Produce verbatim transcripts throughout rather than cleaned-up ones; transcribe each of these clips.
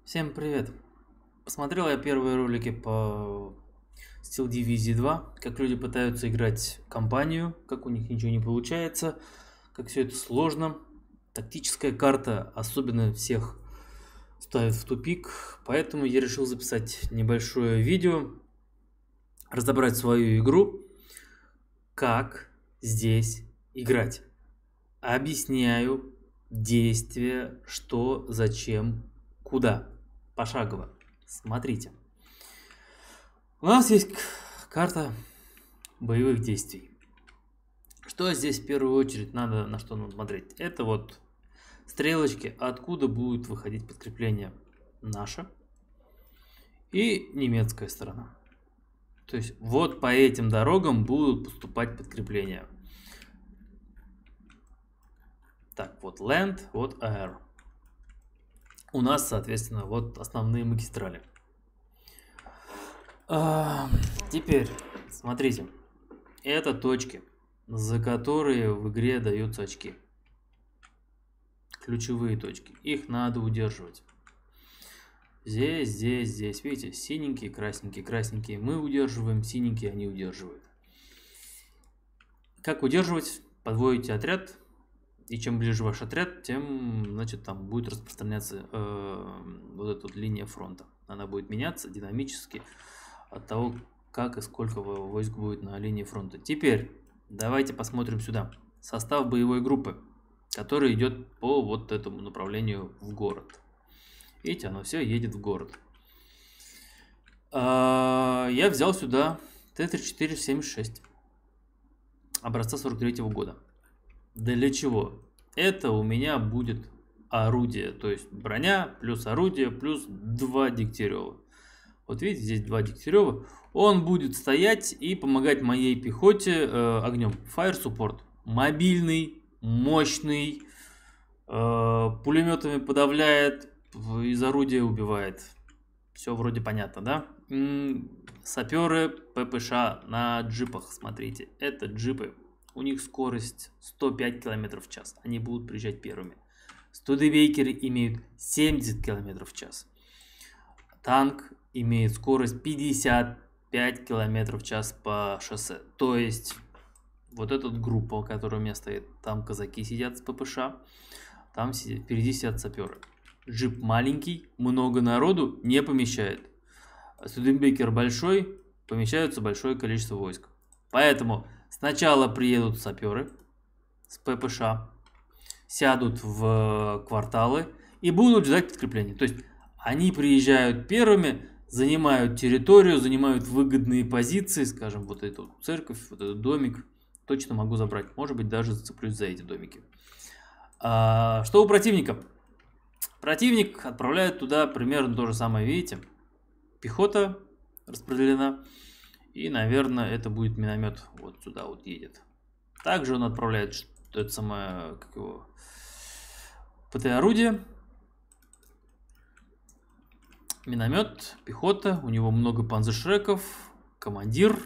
Всем привет! Посмотрел я первые ролики по Steel Division два, как люди пытаются играть кампанию, как у них ничего не получается, как все это сложно. Тактическая карта особенно всех ставит в тупик, поэтому я решил записать небольшое видео, разобрать свою игру, как здесь играть. Объясняю действия, что, зачем, куда. Пошагово. Смотрите. У нас есть карта боевых действий. Что здесь в первую очередь надо, на что надо смотреть? Это вот стрелочки, откуда будет выходить подкрепление наше и немецкая сторона. То есть вот по этим дорогам будут поступать подкрепления. Так, вот land, вот air. У нас, соответственно, вот основные магистрали. А, теперь, смотрите. Это точки, за которые в игре даются очки. Ключевые точки. Их надо удерживать. Здесь, здесь, здесь. Видите, синенькие, красненькие, красненькие. Мы удерживаем, синенькие они удерживают. Как удерживать? Подводите отряд. И чем ближе ваш отряд, тем, значит, там будет распространяться э, вот эта вот линия фронта. Она будет меняться динамически от того, как и сколько войск будет на линии фронта. Теперь давайте посмотрим сюда. Состав боевой группы, который идет по вот этому направлению в город. Видите, оно все едет в город. А, я взял сюда Т тридцать четыре семьдесят шесть образца сорок третьего года. Для чего? Это у меня будет орудие, то есть броня плюс орудие плюс два Дегтярева. Вот видите, здесь два Дегтярева. Он будет стоять и помогать моей пехоте э, огнем. Fire Support. Мобильный, мощный, э, пулеметами подавляет, из орудия убивает. Все вроде понятно, да? М-м, саперы ППШ на джипах, смотрите. Это джипы. У них скорость сто пять километров в час. Они будут приезжать первыми. Студебекеры имеют семьдесят километров в час. Танк имеет скорость пятьдесят пять километров в час по шоссе. То есть вот эта группа, которая у меня стоит, там казаки сидят с ППШ, там сидят, впереди сидят саперы. Джип маленький, много народу не помещает. Студебекер большой, помещается большое количество войск. Поэтому сначала приедут саперы с ППШ, сядут в кварталы и будут ждать подкрепления. То есть они приезжают первыми, занимают территорию, занимают выгодные позиции, скажем, вот эту церковь, вот этот домик. Точно могу забрать, может быть, даже зацеплюсь за эти домики. А, что у противника? Противник отправляет туда примерно то же самое, видите? Пехота распределена. И, наверное, это будет миномет вот сюда вот едет. Также он отправляет это самое, как его, ПТ-орудие. Миномет, пехота, у него много панзершреков, командир,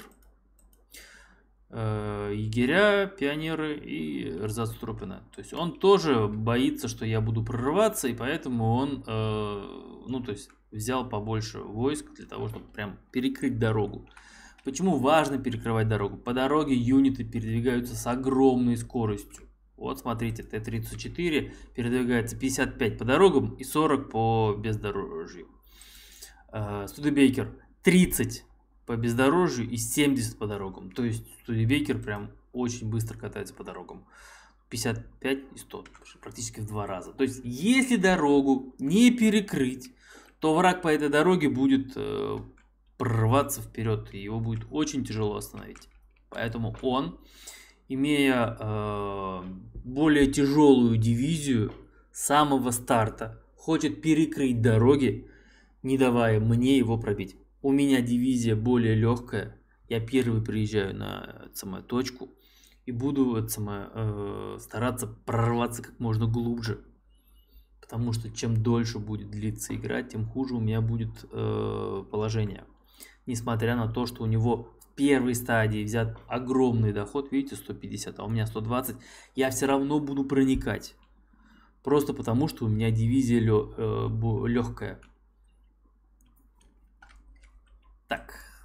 э, егеря, пионеры и эрзацтруппена. То есть он тоже боится, что я буду прорываться, и поэтому он, э, ну, то есть взял побольше войск для того, чтобы прям перекрыть дорогу. Почему важно перекрывать дорогу? По дороге юниты передвигаются с огромной скоростью. Вот смотрите, Т тридцать четыре передвигается пятьдесят пять по дорогам и сорок по бездорожью. Студебекер тридцать по бездорожью и семьдесят по дорогам. То есть Студебекер прям очень быстро катается по дорогам. пятьдесят пять и сто, практически в два раза. То есть если дорогу не перекрыть, то враг по этой дороге будет э, прорваться вперед, и его будет очень тяжело остановить. Поэтому он, имея э, более тяжелую дивизию, с самого старта хочет перекрыть дороги, не давая мне его пробить. У меня дивизия более легкая, я первый приезжаю на эту самую точку и буду это самое, э, стараться прорваться как можно глубже. Потому что чем дольше будет длиться игра, тем хуже у меня будет э, положение. Несмотря на то, что у него в первой стадии взят огромный доход, видите, сто пятьдесят, а у меня сто двадцать, я все равно буду проникать. Просто потому, что у меня дивизия легкая.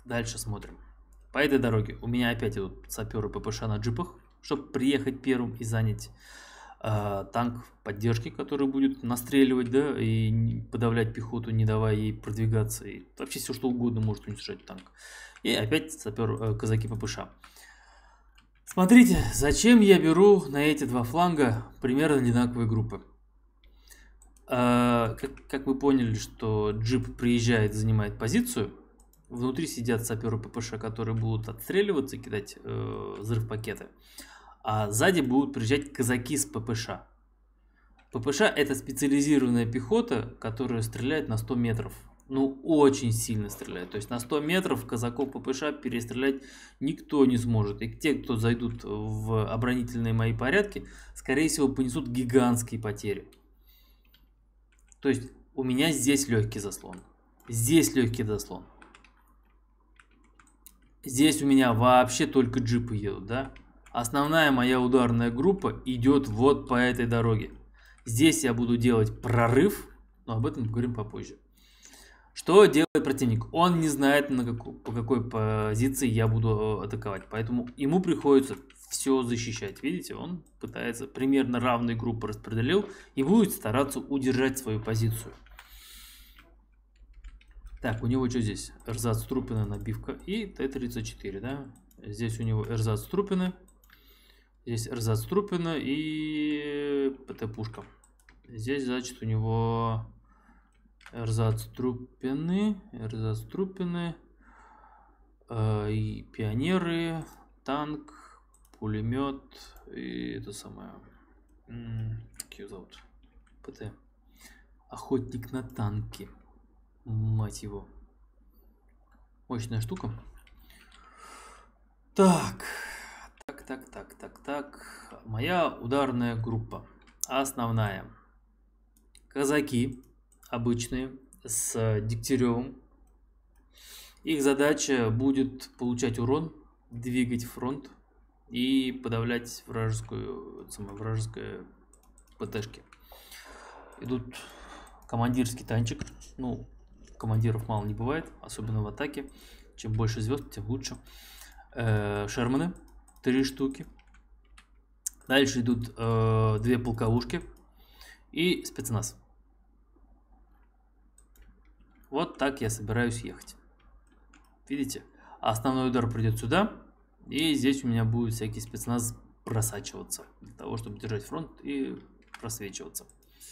Дальше смотрим. По этой дороге у меня опять идут саперы ППШ на джипах, чтобы приехать первым и занять э, танк поддержки, который будет настреливать, да, и подавлять пехоту, не давая ей продвигаться. И вообще все что угодно может уничтожать танк. И опять сапер э, казаки ППШ. Смотрите, зачем я беру на эти два фланга примерно одинаковые группы. Э, как, как вы поняли, что джип приезжает, занимает позицию. Внутри сидят саперы ППШ, которые будут отстреливаться, кидать э, взрыв-пакеты. А сзади будут приезжать казаки с ППШ. ППШ это специализированная пехота, которая стреляет на сто метров. Ну, очень сильно стреляет. То есть на сто метров казаков ППШ перестрелять никто не сможет. И те, кто зайдут в оборонительные мои порядки, скорее всего, понесут гигантские потери. То есть у меня здесь легкий заслон. Здесь легкий заслон. Здесь у меня вообще только джипы едут, да? Основная моя ударная группа идет вот по этой дороге. Здесь я буду делать прорыв, но об этом поговорим попозже. Что делает противник? Он не знает, на какой, по какой позиции я буду атаковать, поэтому ему приходится все защищать. Видите, он пытается, примерно равные группы распределил и будет стараться удержать свою позицию. Так, у него что здесь? Эрзац Трупина набивка и Т тридцать четыре, да? Здесь у него Эрзац Трупина. Здесь Эрзац Трупина и ПТ-пушка. Здесь, значит, у него Эрзац Трупины, Эрзац Трупины, э, и пионеры, танк, пулемет и это самое. Как ее зовут? ПТ. Охотник на танки. Мать его. Мощная штука. Так. Так, так, так, так, так. Моя ударная группа. Основная. Казаки. Обычные. С Дегтяревым. Их задача будет получать урон. Двигать фронт. И подавлять вражескую, самое, вражеское ПТшки. Идут командирский танчик. Ну, командиров мало не бывает, особенно в атаке. Чем больше звезд, тем лучше. Э, Шерманы, три штуки. Дальше идут э, две полковушки и спецназ. Вот так я собираюсь ехать. Видите? Основной удар придет сюда. И здесь у меня будет всякий спецназ просачиваться. Для того, чтобы держать фронт и просвечиваться.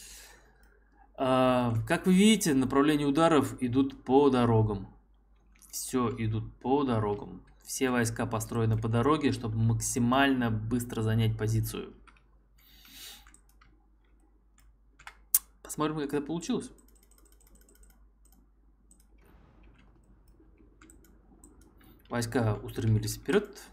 Как вы видите, направления ударов идут по дорогам. Все идут по дорогам. Все войска построены по дороге, чтобы максимально быстро занять позицию. Посмотрим, как это получилось. Войска устремились вперед.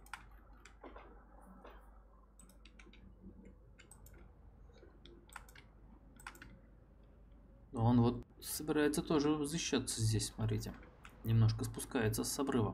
Он вот собирается тоже защищаться здесь, смотрите. Немножко спускается с обрыва.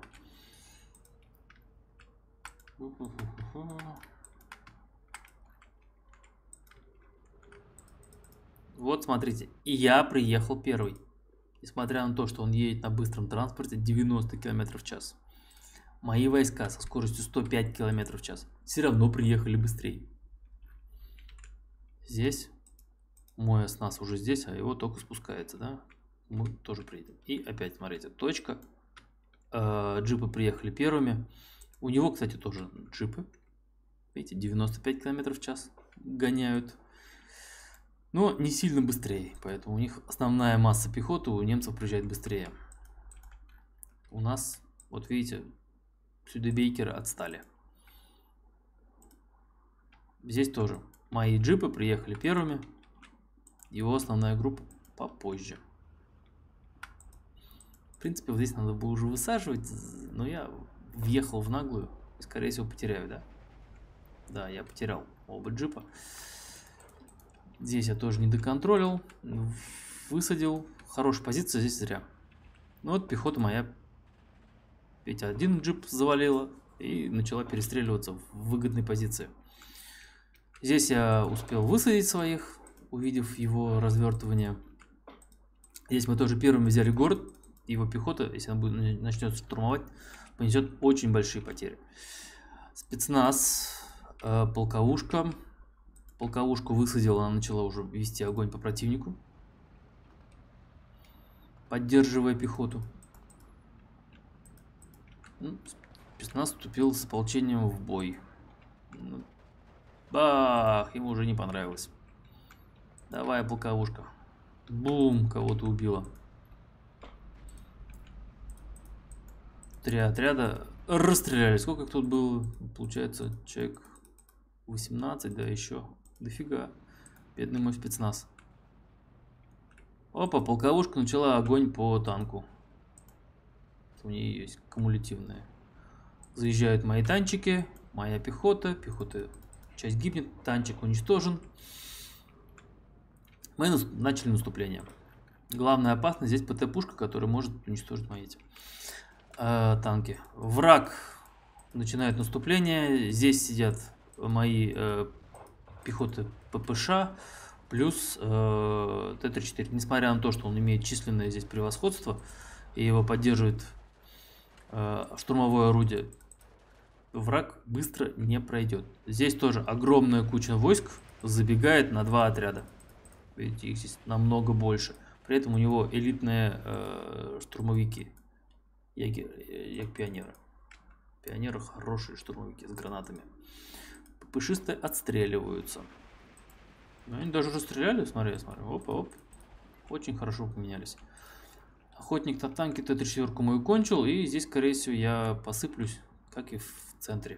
Вот, смотрите. И я приехал первый. Несмотря на то, что он едет на быстром транспорте девяносто километров в час. Мои войска со скоростью сто пять километров в час все равно приехали быстрее. Здесь... Мой оснас уже здесь, а его только спускается, да? Мы тоже приедем. И опять, смотрите, точка. Э, джипы приехали первыми. У него, кстати, тоже джипы. Видите, девяносто пять километров в час гоняют. Но не сильно быстрее. Поэтому у них основная масса пехоты у немцев приезжает быстрее. У нас, вот видите, Студебекеры отстали. Здесь тоже. Мои джипы приехали первыми. Его основная группа попозже. В принципе, вот здесь надо было уже высаживать, но я въехал в наглую и, скорее всего, потеряю, да? Да, я потерял оба джипа. Здесь я тоже не доконтролил. Высадил. Хорошая позиция, здесь зря. Ну вот пехота моя. Ведь один джип завалила и начала перестреливаться в выгодной позиции. Здесь я успел высадить своих, увидев его развертывание. Здесь мы тоже первыми взяли город. его пехота, если она будет, начнет штурмовать, понесет очень большие потери. Спецназ, э, полковушка. Полковушку высадила, она начала уже вести огонь по противнику, поддерживая пехоту. Ну, спецназ вступил с ополчением в бой. Бах! Ему уже не понравилось. Давай, полковушка. Бум! Кого-то убила. Три отряда расстреляли. Сколько их тут было? Получается, человек восемнадцать, да, еще. Дофига. Бедный мой спецназ. Опа, полковушка начала огонь по танку. У нее есть кумулятивные. Заезжают мои танчики, моя пехота. Пехота часть гибнет, танчик уничтожен. Мы начали наступление. Главная опасность здесь ПТ-пушка, которая может уничтожить мои эти, э, танки. Враг начинает наступление. Здесь сидят мои э, пехоты ППШ плюс э, Т тридцать четыре. Несмотря на то, что он имеет численное здесь превосходство и его поддерживает э, штурмовое орудие, враг быстро не пройдет. Здесь тоже огромная куча войск забегает на два отряда. Видите, их здесь намного больше. При этом у него элитные э, штурмовики. Як пионеры. Пионеры хорошие штурмовики с гранатами. ППшисты отстреливаются. Но они даже расстреляли, смотри, смотри. Опа, оп. Очень хорошо поменялись. Охотник на танке Т тридцать четыре мою кончил. И здесь, скорее всего, я посыплюсь, как и в центре.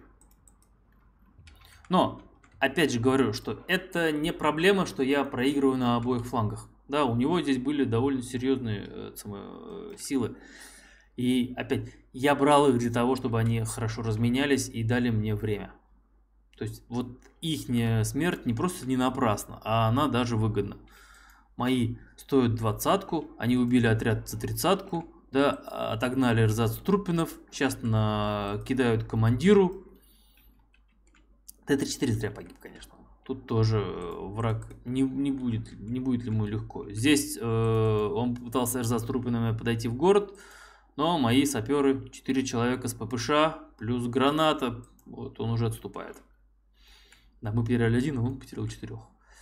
Но, опять же говорю, что это не проблема, что я проигрываю на обоих флангах. Да, у него здесь были довольно серьезные э, э, силы. И опять, я брал их для того, чтобы они хорошо разменялись и дали мне время. То есть, вот их смерть не просто не напрасна, а она даже выгодна. Мои стоят двадцатку, они убили отряд за тридцатку, да, отогнали эрзац трупинов, сейчас на... кидают командиру. Т тридцать четыре зря погиб, конечно. Тут тоже враг не, не, будет, не будет ли ему легко. Здесь э, он пытался эрзац трупинами подойти в город, но мои саперы, четыре человека с ППШ, плюс граната, вот он уже отступает. Да, мы потеряли один, а он потерял четырех.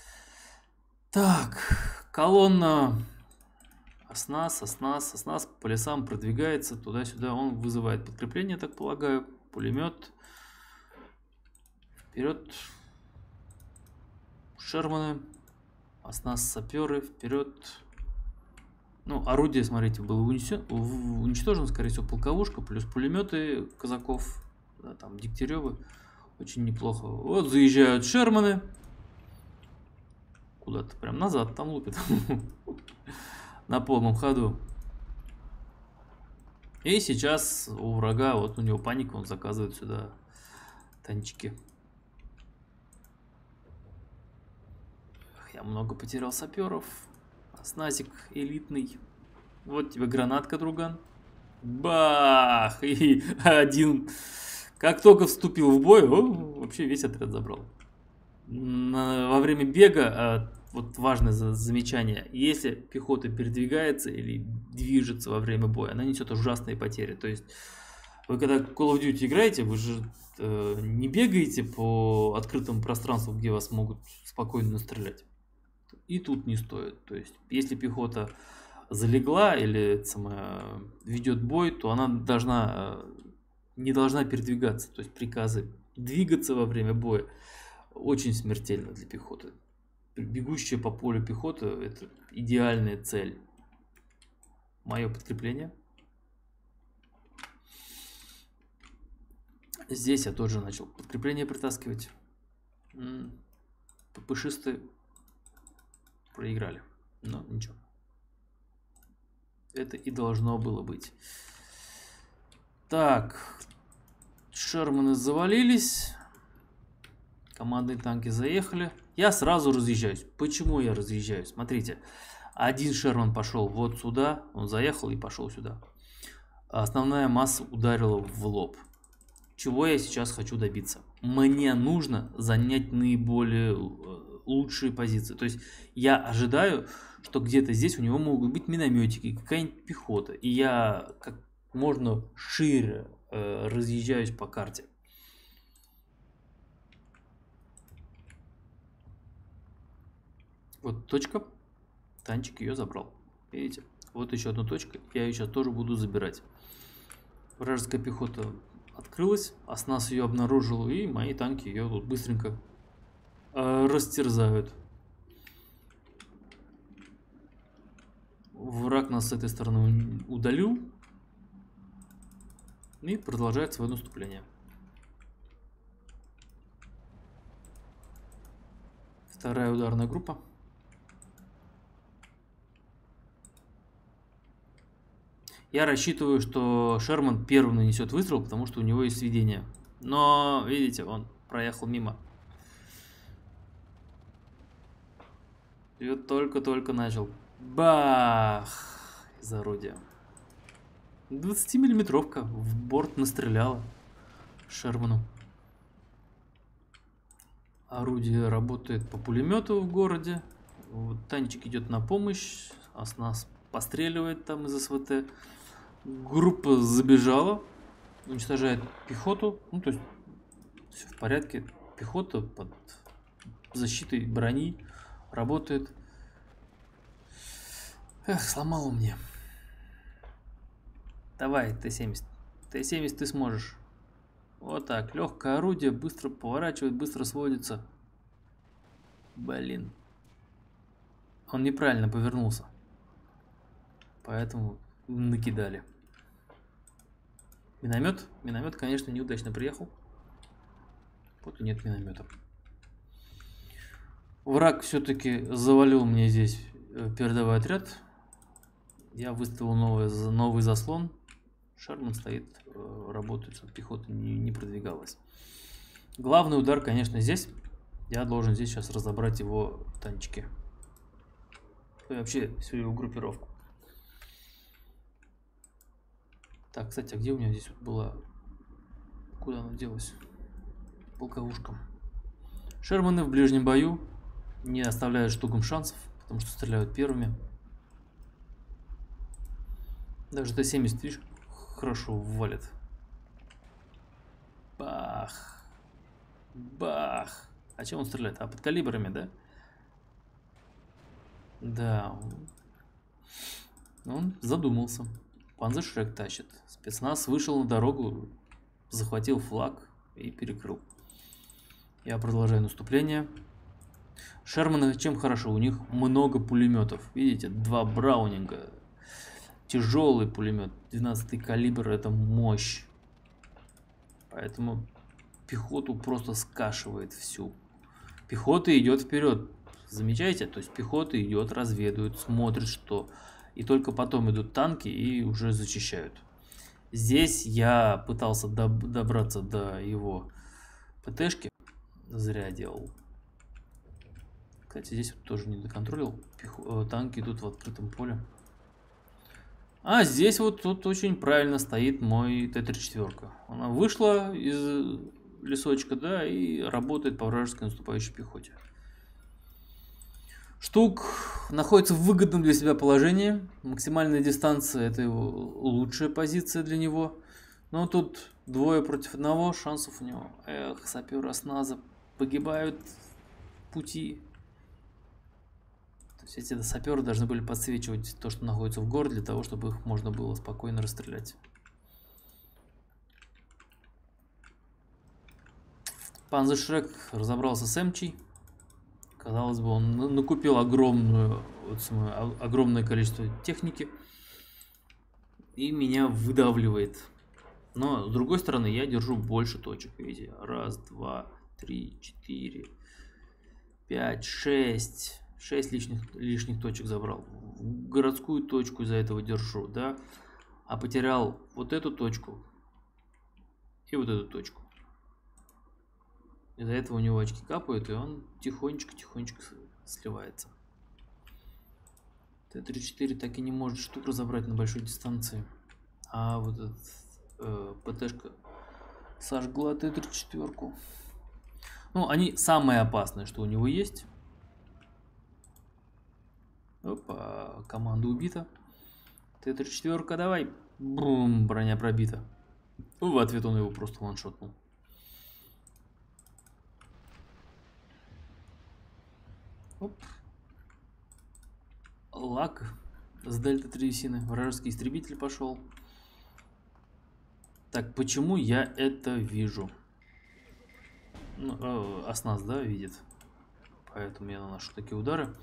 Так, колонна Оснас, Оснас, Оснас по лесам продвигается туда-сюда. Он вызывает подкрепление, так полагаю. Пулемет. Вперед. Шерманы. Оснас саперы. Вперед. Ну, орудие, смотрите, было уничтожено, скорее всего, полковушка, плюс пулеметы казаков. Да, там Дегтяревы. Очень неплохо. Вот заезжают Шерманы. Куда-то прям назад там лупит. На полном ходу. И сейчас у врага, вот у него паника, он заказывает сюда танчики. Я много потерял саперов. Осназик элитный. Вот тебе гранатка, друган. Бах! И один. Как только вступил в бой, о, вообще весь отряд забрал. Во время бега, вот важное замечание, если пехота передвигается или движется во время боя, она несет ужасные потери. То есть вы когда Call of Duty играете, вы же э, не бегаете по открытому пространству, где вас могут спокойно настрелять. И тут не стоит. То есть если пехота залегла или самое, ведет бой, то она должна, не должна передвигаться. То есть приказы двигаться во время боя очень смертельно для пехоты. Бегущая по полю пехота — это идеальная цель. Мое подкрепление. Здесь я тоже начал подкрепление притаскивать. ППшисты проиграли. Но ничего. Это и должно было быть. Так. Шерманы завалились. Командные танки заехали. Я сразу разъезжаюсь. Почему я разъезжаюсь? Смотрите. Один Шерман пошел вот сюда. Он заехал и пошел сюда. Основная масса ударила в лоб. Чего я сейчас хочу добиться? Мне нужно занять наиболее лучшие позиции. То есть я ожидаю, что где-то здесь у него могут быть минометики, какая-нибудь пехота. И я как можно шире э, разъезжаюсь по карте. Вот точка. Танчик ее забрал. Видите? Вот еще одна точка. Я ее сейчас тоже буду забирать. Вражеская пехота открылась. Оснас ее обнаружил. И мои танки ее тут быстренько э, растерзают. Враг нас с этой стороны удалил. И продолжает свое наступление. Вторая ударная группа. Я рассчитываю, что Шерман первым нанесет выстрел, потому что у него есть сведение. Но, видите, он проехал мимо. И вот только-только начал. Бах! Из орудия. двадцатимиллиметровка в борт настреляла Шерману. Орудие работает по пулемету в городе. Вот, танчик идет на помощь. А с нас постреливает там из СВТ. Группа забежала. Уничтожает пехоту. Ну, то есть, все в порядке. Пехота под защитой брони работает. Эх, сломало мне. Давай, Т семьдесят. Т семьдесят ты сможешь. Вот так. Легкое орудие. Быстро поворачивает, быстро сводится. Блин. Он неправильно повернулся. Поэтому накидали. Миномет. Миномет, конечно, неудачно приехал. Вот и нет миномета. Враг все-таки завалил мне здесь передовой отряд. Я выставил новый, новый заслон. Шерман стоит, работает, чтобы пехота не, не продвигалась. Главный удар, конечно, здесь. Я должен здесь сейчас разобрать его танчики. И вообще всю его группировку. Так, кстати, а где у меня здесь была? Куда она делась? Полковушка. Шерманы в ближнем бою не оставляют штугам шансов, потому что стреляют первыми. Даже Т семьдесят, видишь, хорошо валит. Бах. Бах. А чем он стреляет? А, под калибрами, да? Да. Он задумался. Панзершрек тащит. Спецназ вышел на дорогу, захватил флаг и перекрыл. Я продолжаю наступление. Шерманы чем хорошо? У них много пулеметов. Видите, два браунинга. Тяжелый пулемет. двенадцатый калибр, это мощь. Поэтому пехоту просто скашивает всю. Пехота идет вперед. Замечаете? То есть пехота идет, разведывает, смотрит, что... И только потом идут танки и уже зачищают. Здесь я пытался доб добраться до его ПТшки. Зря делал. Кстати, здесь вот тоже не доконтролил. Пехо... Танки идут в открытом поле. А здесь вот тут очень правильно стоит мой Т тридцать четыре. Она вышла из лесочка, да, и работает по вражеской наступающей пехоте. Штук находится в выгодном для себя положении. Максимальная дистанция — это его лучшая позиция для него. Но тут двое против одного, шансов у него. Эх, саперы осназа погибают в пути. То есть эти саперы должны были подсвечивать то, что находится в городе, для того, чтобы их можно было спокойно расстрелять. Панзершрек разобрался с Эмчей. Казалось бы, он накупил огромную, вот самое, огромное количество техники и меня выдавливает. Но, с другой стороны, я держу больше точек. Видите, раз, два, три, четыре, пять, шесть. Шесть лишних, лишних точек забрал. Городскую точку из-за этого держу, да. А потерял вот эту точку и вот эту точку. Из-за этого у него очки капают, и он тихонечко-тихонечко сливается. Т тридцать четыре так и не может штук разобрать на большой дистанции. А вот этот э, ПТшка сожгла Т тридцать четыре. Ну, они самые опасные, что у него есть. Опа, команда убита. Т тридцать четыре, давай. Бум, броня пробита. В ответ он его просто ваншотнул. Оп. Лак с дельта древесины. Вражеский истребитель пошел. Так, почему я это вижу? Ну, э, Оснас, да, видит. Поэтому я наношу такие удары.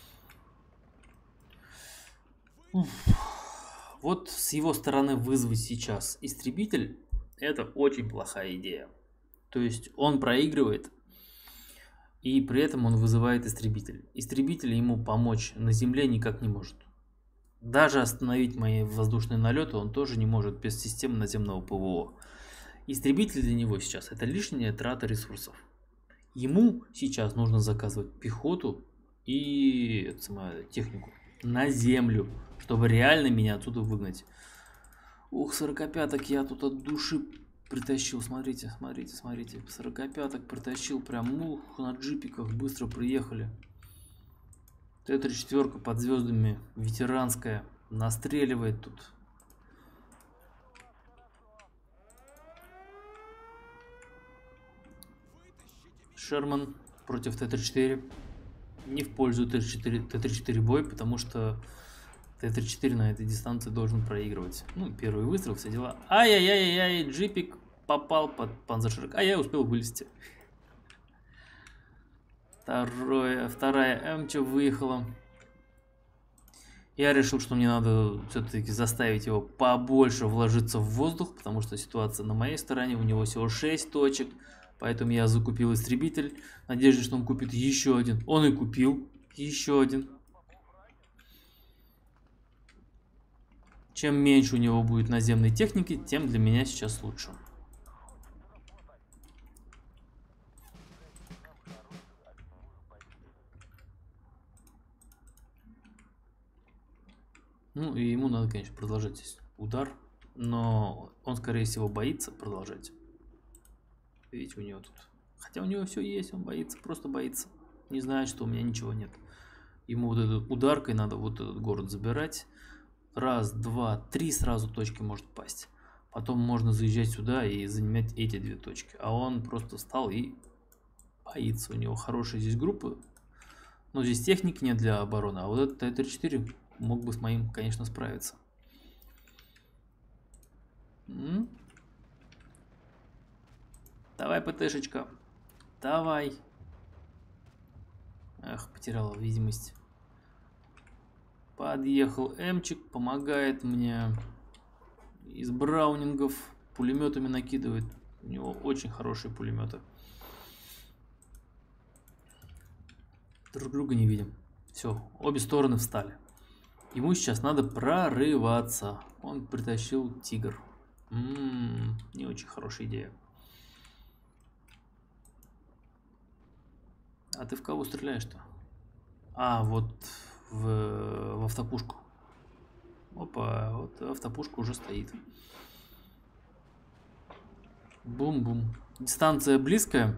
Уф. Вот с его стороны вызвать сейчас истребитель — это очень плохая идея. То есть он проигрывает, и при этом он вызывает истребитель. Истребитель ему помочь на земле никак не может. Даже остановить мои воздушные налеты он тоже не может без системы наземного ПВО. Истребитель для него сейчас это лишняя трата ресурсов. Ему сейчас нужно заказывать пехоту и это самое, технику на землю, чтобы реально меня отсюда выгнать. Ух, сорокопяток я тут от души притащил. Смотрите, смотрите, смотрите. сорокопяток притащил прям, ух, на джипиках быстро приехали. Т тридцать четыре под звездами, ветеранская, настреливает тут. Шерман против Т тридцать четыре. Не в пользу Т тридцать четыре бой, потому что Т тридцать четыре на этой дистанции должен проигрывать. Ну, первый выстрел, все дела. Ай-яй-яй-яй, джипик попал под панзершрек. А я успел вылезти. Второе, вторая М-ча выехала. Я решил, что мне надо все-таки заставить его побольше вложиться в воздух, потому что ситуация на моей стороне, у него всего шесть точек. Поэтому я закупил истребитель, в надежде, что он купит еще один. Он и купил еще один. Чем меньше у него будет наземной техники, тем для меня сейчас лучше. Ну и ему надо, конечно, продолжать здесь удар, но он, скорее всего, боится продолжать. Видите, у него тут... Хотя у него все есть, он боится, просто боится. Не знает, что у меня ничего нет. Ему вот этой ударкой надо вот этот город забирать. Раз, два, три сразу точки может пасть. Потом можно заезжать сюда и занимать эти две точки. А он просто встал и боится. У него хорошие здесь группы. Но здесь техники нет для обороны. А вот этот Т тридцать четыре мог бы с моим, конечно, справиться. М? Давай, ПТшечка. Давай. Ах, потеряла видимость. Подъехал Эмчик, помогает мне. Из браунингов пулеметами накидывает. У него очень хорошие пулеметы. Друг друга не видим. Все, обе стороны встали. Ему сейчас надо прорываться. Он притащил тигр. М-м, не очень хорошая идея. А ты в кого стреляешь-то? А, вот в, в автопушку. Опа, вот автопушка уже стоит. Бум-бум. Дистанция близкая.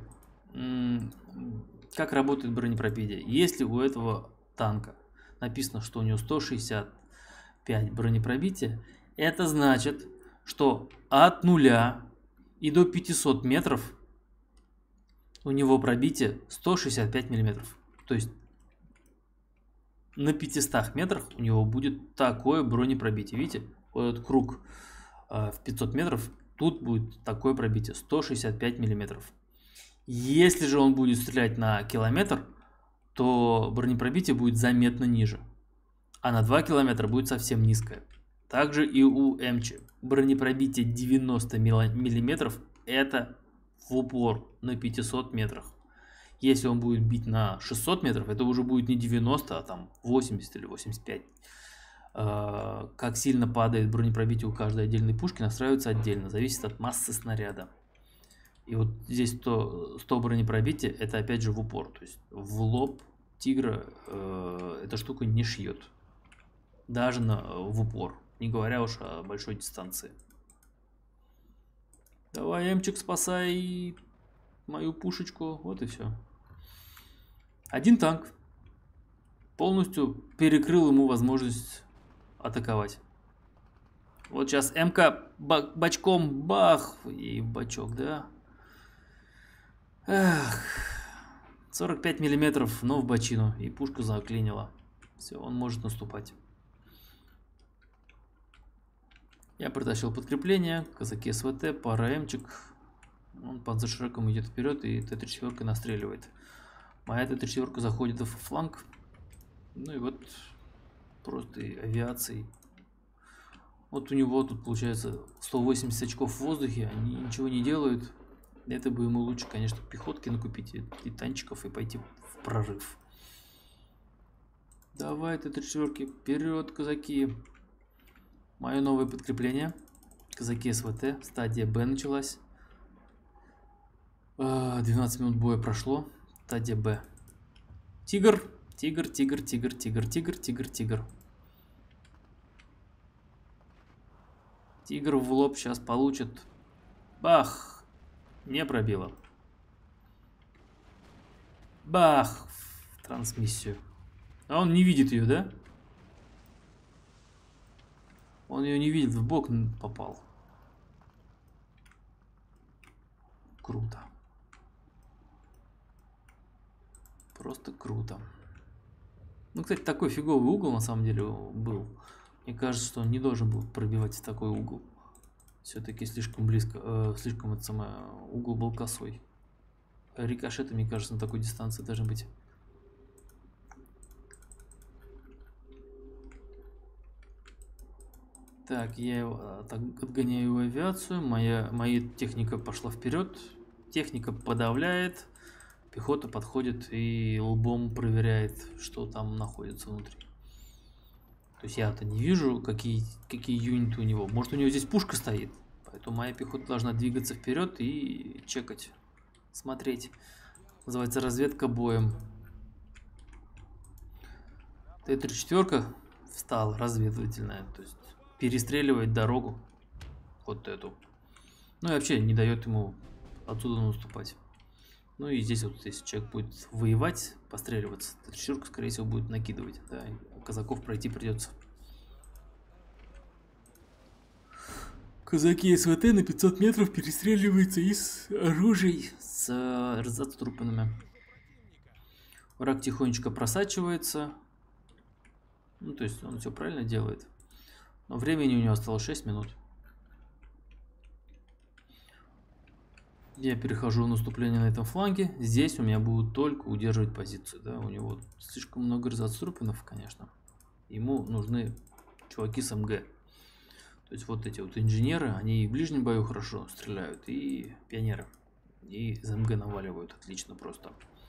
Как работает бронепробитие? Если у этого танка написано, что у него сто шестьдесят пять бронепробития, это значит, что от нуля и до пятисот метров у него пробитие сто шестьдесят пять миллиметров. То есть на пятистах метрах у него будет такое бронепробитие. Видите, вот этот круг э, в пятьсот метров, тут будет такое пробитие сто шестьдесят пять миллиметров. Если же он будет стрелять на километр, то бронепробитие будет заметно ниже. А на два километра будет совсем низкое. Также и у Эмчи. Бронепробитие девяносто миллиметров это в упор на пятисот метрах. Если он будет бить на шестьсот метров, это уже будет не девяносто, а там восемьдесят или восемьдесят пять. Как сильно падает бронепробитие у каждой отдельной пушки, настраивается отдельно, зависит от массы снаряда. И вот здесь сто, сто бронепробития, это опять же в упор, то есть в лоб тигра э, эта штука не шьет. Даже на, в упор, не говоря уж о большой дистанции. Давай, Эмчик, спасай мою пушечку, вот и все. Один танк. полностью перекрыл ему возможность атаковать. Вот сейчас МК бачком бах и в бачок, да. Эх, сорок пять миллиметров, но в бочину, и пушка заклинила. Все, он может наступать. Я притащил подкрепление, казаки СВТ, пара эмчик. Он панцершреком идет вперед и Т тридцать четыре настреливает. Моя Т тридцать четыре заходит в фланг. Ну и вот просто авиацией. Вот у него тут получается сто восемьдесят очков в воздухе, они ничего не делают. Это бы ему лучше, конечно, пехотки накупить и, и танчиков и пойти в прорыв. Давай, Т тридцать четыре, вперед, казаки. Мое новое подкрепление. Казаки СВТ, стадия Б началась. двенадцать минут боя прошло. Стадия Б. Тигр, тигр, тигр, тигр, тигр, тигр, тигр, тигр. Тигр в лоб сейчас получит. Бах! Не пробило. Бах! В трансмиссию. А он не видит ее, да? Он ее не видит, в бок попал. Круто. Просто круто. Ну, кстати, такой фиговый угол на самом деле был. Мне кажется, что он не должен был пробивать в такой угол. Все-таки слишком близко, э, слишком это самое, угол был косой. Рикошеты, мне кажется, на такой дистанции должны быть. Так, я его так, отгоняю авиацию. Моя, моя техника пошла вперед. Техника подавляет. Пехота подходит и лбом проверяет, что там находится внутри. То есть я-то не вижу, какие, какие юниты у него. Может, у него здесь пушка стоит. Поэтому моя пехота должна двигаться вперед и чекать, смотреть. Называется разведка боем. Т тридцать четыре встала разведывательная. То есть перестреливает дорогу. Вот эту. Ну и вообще не дает ему отсюда наступать. Ну и здесь вот, если человек будет воевать, постреливаться, то четверка, скорее всего, будет накидывать. Да, и казаков пройти придется. Казаки СВТ на пятьсот метров перестреливаются из оружий с затрупанными. Враг тихонечко просачивается. Ну, то есть он все правильно делает. Но времени у него осталось шесть минут. Я перехожу в наступление на этом фланге. Здесь у меня будут только удерживать позицию. Да? У него слишком много разотструпинов, конечно. Ему нужны чуваки с МГ. То есть вот эти вот инженеры, они и в ближнем бою хорошо стреляют, и пионеры. И из МГ наваливают отлично просто.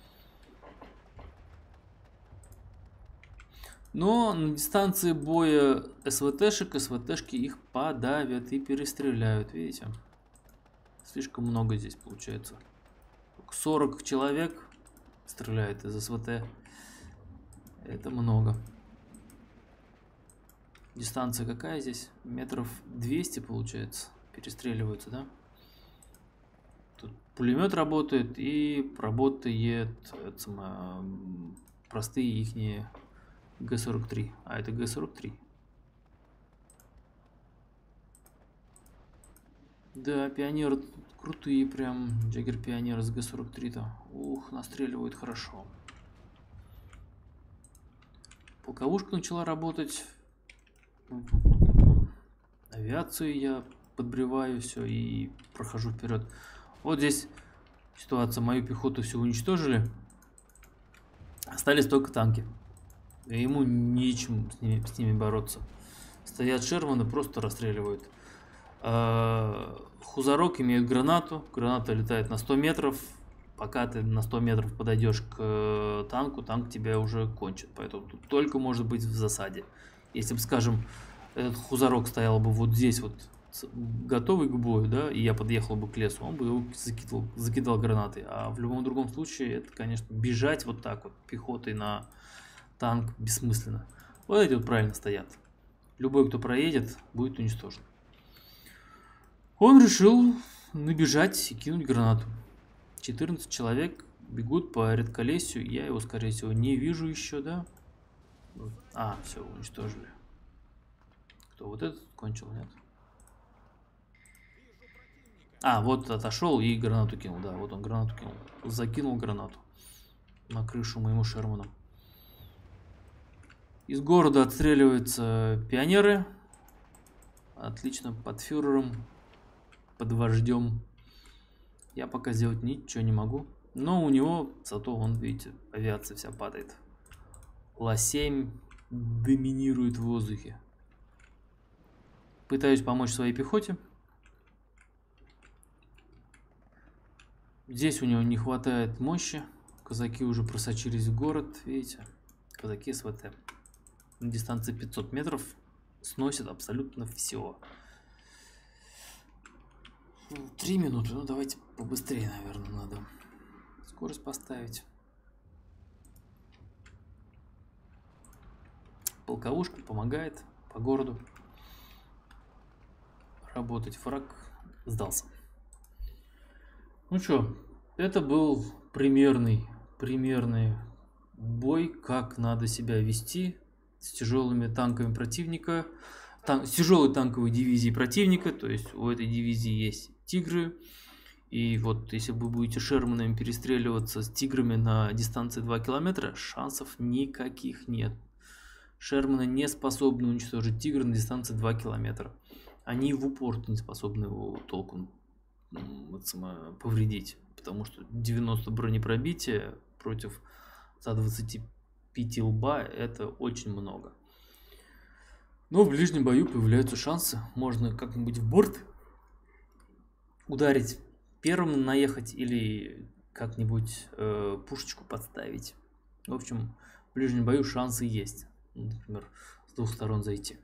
Но на дистанции боя СВТшек, СВТшки их подавят и перестреляют, видите? Слишком много здесь получается. сорок человек стреляет из СВТ. Это много. Дистанция какая здесь? Метров двести получается. Перестреливаются, да? Тут пулемет работает и работает это самое, простые ихние Г сорок три. А это Г сорок три. Да, пионеры крутые прям. Джаггер пионеры с Г сорок три-то. Ух, настреливают хорошо. Полковушка начала работать. Авиацию я подбреваю все и прохожу вперед. Вот здесь ситуация. Мою пехоту все уничтожили. Остались только танки. И ему нечем с ними, с ними бороться. Стоят Шерманы, просто расстреливают. Хузарок имеет гранату. Граната летает на сто метров. Пока ты на сто метров подойдешь к танку, танк тебя уже кончит. Поэтому тут только может быть в засаде. Если бы, скажем, этот Хузарок стоял бы вот здесь вот, готовый к бою, да, и я подъехал бы к лесу, он бы его закидал, закидал гранаты. А в любом другом случае, это, конечно, бежать вот так вот пехотой на танк бессмысленно. Вот эти вот правильно стоят. Любой, кто проедет, будет уничтожен. Он решил набежать и кинуть гранату. четырнадцать человек бегут по редколесью. Я его, скорее всего, не вижу еще, да. А, все, уничтожили. Кто вот этот кончил, нет? А, вот отошел и гранату кинул. Да, вот он гранату кинул. Закинул гранату на крышу моему Шерману. Из города отстреливаются пионеры. Отлично, под фюрером, под вождем. Я пока сделать ничего не могу. Но у него, зато он, видите, авиация вся падает. Ла семь доминирует в воздухе. Пытаюсь помочь своей пехоте. Здесь у него не хватает мощи. Казаки уже просочились в город. Видите, казаки СВТ. На дистанции пятьсот метров сносят абсолютно все. Три минуты. Ну, давайте побыстрее, наверное, надо. Скорость поставить. Полковушка помогает по городу работать. Враг сдался. Ну что, это был примерный, примерный бой, как надо себя вести с тяжелыми танками противника, тан с тяжелой танковой дивизией противника. То есть у этой дивизии есть тигры. И вот если вы будете Шерманами перестреливаться с тиграми на дистанции два километра, шансов никаких нет. Шерманы не способны уничтожить тигра на дистанции два километра. Они в упор не способны его толком вот, само, повредить. Потому что девяносто бронепробития против ста двадцати пяти лба — это очень много. Но в ближнем бою появляются шансы. Можно как-нибудь в борт ударить, первым наехать или как-нибудь э, пушечку подставить. В общем, в ближнем бою шансы есть. Например, с двух сторон зайти.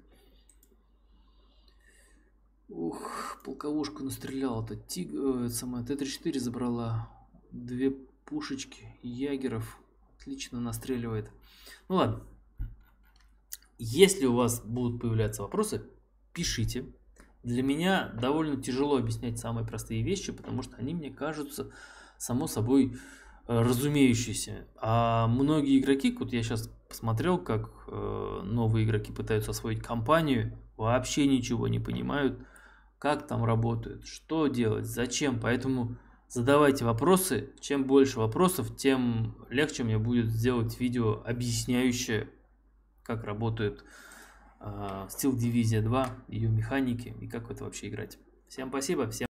Ух, полковушку настрелял. Это тиг... э, самая Т тридцать четыре забрала. Две пушечки. Ягеров отлично настреливает. Ну ладно. Если у вас будут появляться вопросы, пишите. Для меня довольно тяжело объяснять самые простые вещи, потому что они мне кажутся само собой разумеющиеся. А многие игроки, вот я сейчас посмотрел, как э, новые игроки пытаются освоить кампанию, вообще ничего не понимают, как там работают, что делать, зачем. Поэтому задавайте вопросы. Чем больше вопросов, тем легче мне будет сделать видео, объясняющее, как работает Steel Division два, ее механики и как в это вообще играть. Всем спасибо, всем